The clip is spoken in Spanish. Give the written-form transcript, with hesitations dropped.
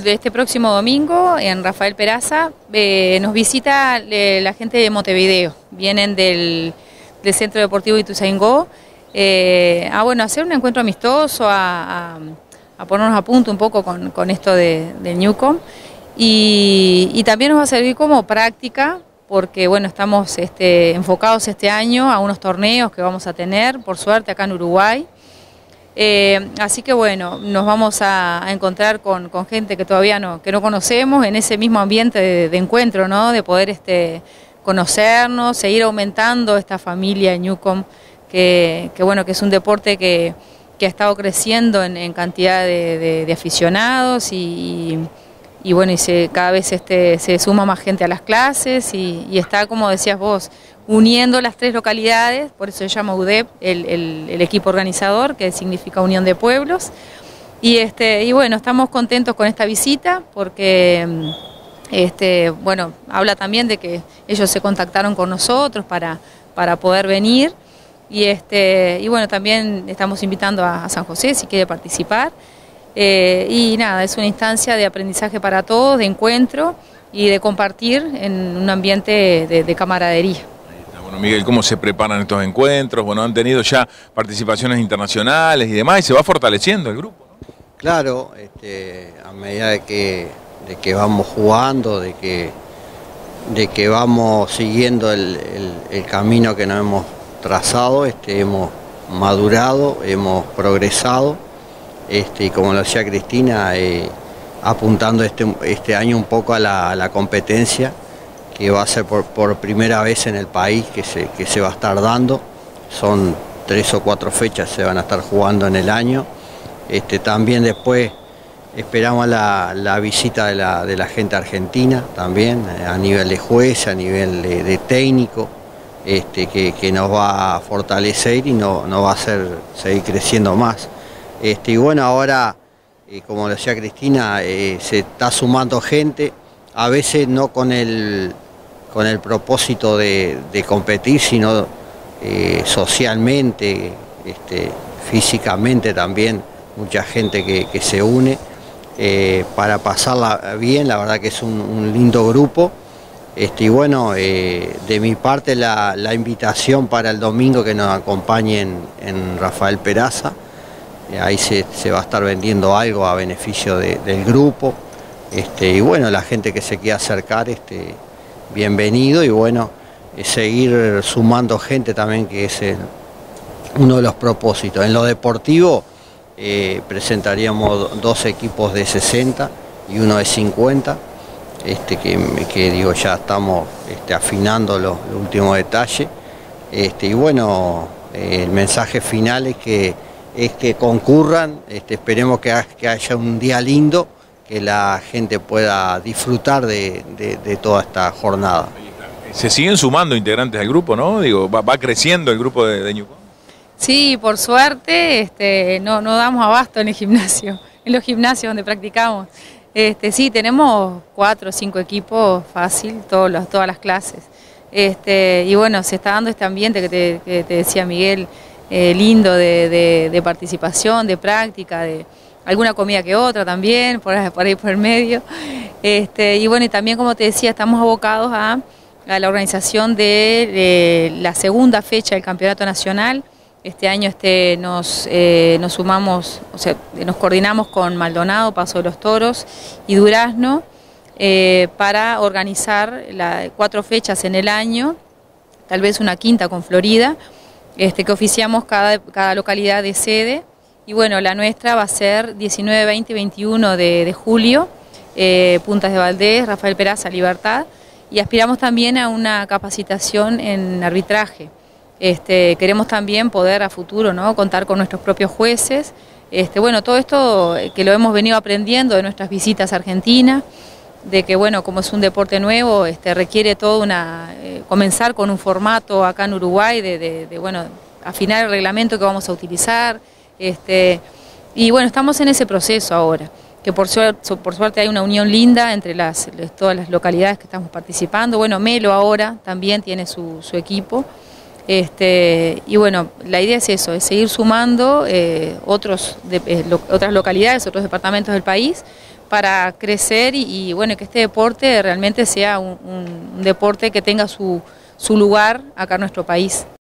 Este próximo domingo en Rafael Peraza nos visita la gente de Montevideo, vienen del Centro Deportivo Ituzaingó a hacer un encuentro amistoso, a ponernos a punto un poco con esto del Newcom y también nos va a servir como práctica porque bueno, estamos enfocados este año a unos torneos que vamos a tener, por suerte, acá en Uruguay. Así que bueno, nos vamos a encontrar con gente que todavía no conocemos en ese mismo ambiente de encuentro, ¿no? De poder conocernos, seguir aumentando esta familia Newcom, que bueno, que es un deporte que ha estado creciendo en cantidad de aficionados y bueno, cada vez se suma más gente a las clases y está, como decías vos, uniendo las tres localidades, por eso se llama UDEP, el equipo organizador, que significa Unión de Pueblos. Y bueno, estamos contentos con esta visita porque bueno, habla también de que ellos se contactaron con nosotros para poder venir. Y bueno, también estamos invitando a San José si quiere participar. Y nada, es una instancia de aprendizaje para todos, de encuentro y de compartir en un ambiente de camaradería. Bueno, Miguel, ¿cómo se preparan estos encuentros? Bueno, han tenido ya participaciones internacionales y demás, y se va fortaleciendo el grupo, ¿no? Claro, a medida de que vamos jugando, de que vamos siguiendo el camino que nos hemos trazado, hemos madurado, hemos progresado, y como lo decía Cristina, apuntando este año un poco a la competencia, que va a ser por primera vez en el país que se va a estar dando. Son 3 o 4 fechas se van a estar jugando en el año. También después esperamos la visita de la gente argentina también, a nivel de juez, a nivel de técnico, que nos va a fortalecer y nos va a hacer seguir creciendo más. Y bueno, ahora, como decía Cristina, se está sumando gente, a veces no con el propósito de competir, sino socialmente, físicamente también, mucha gente que se une para pasarla bien. La verdad que es un lindo grupo. Y bueno, de mi parte la invitación para el domingo que nos acompañen en Rafael Peraza. Ahí se va a estar vendiendo algo a beneficio del grupo. Y bueno, la gente que se quiera acercar, bienvenido, y bueno, seguir sumando gente también, que es uno de los propósitos. En lo deportivo presentaríamos 2 equipos de 60 y uno de 50, que digo, ya estamos afinando los últimos detalles. Y bueno, el mensaje final es que concurran, esperemos que haya un día lindo, que la gente pueda disfrutar de toda esta jornada. Se siguen sumando integrantes al grupo, ¿no? Digo, va creciendo el grupo de Newcom. Sí, por suerte no damos abasto en el gimnasio, en los gimnasios donde practicamos. Sí, tenemos 4 o 5 equipos fácil, todas las clases. Y bueno, se está dando este ambiente que te decía Miguel, lindo de participación, de práctica, de alguna comida que otra también, por ahí por el medio. Y bueno, y también, como te decía, estamos abocados a la organización de la segunda fecha del Campeonato Nacional. Este año nos sumamos, o sea, nos coordinamos con Maldonado, Paso de los Toros y Durazno para organizar 4 fechas en el año, tal vez una quinta con Florida, que oficiamos cada localidad de sede. Y bueno, la nuestra va a ser 19, 20 y 21 de julio, Puntas de Valdés, Rafael Peraza, Libertad, y aspiramos también a una capacitación en arbitraje. Queremos también poder a futuro, ¿no?, contar con nuestros propios jueces. Bueno, todo esto que lo hemos venido aprendiendo de nuestras visitas a Argentina, de que bueno, como es un deporte nuevo, requiere todo comenzar con un formato acá en Uruguay, bueno, afinar el reglamento que vamos a utilizar. Y bueno, estamos en ese proceso ahora, que por suerte hay una unión linda entre todas las localidades que estamos participando. Bueno, Melo ahora también tiene su equipo. Y bueno, la idea es eso, es seguir sumando otras localidades, otros departamentos del país, para crecer y bueno, que este deporte realmente sea un deporte que tenga su lugar acá en nuestro país.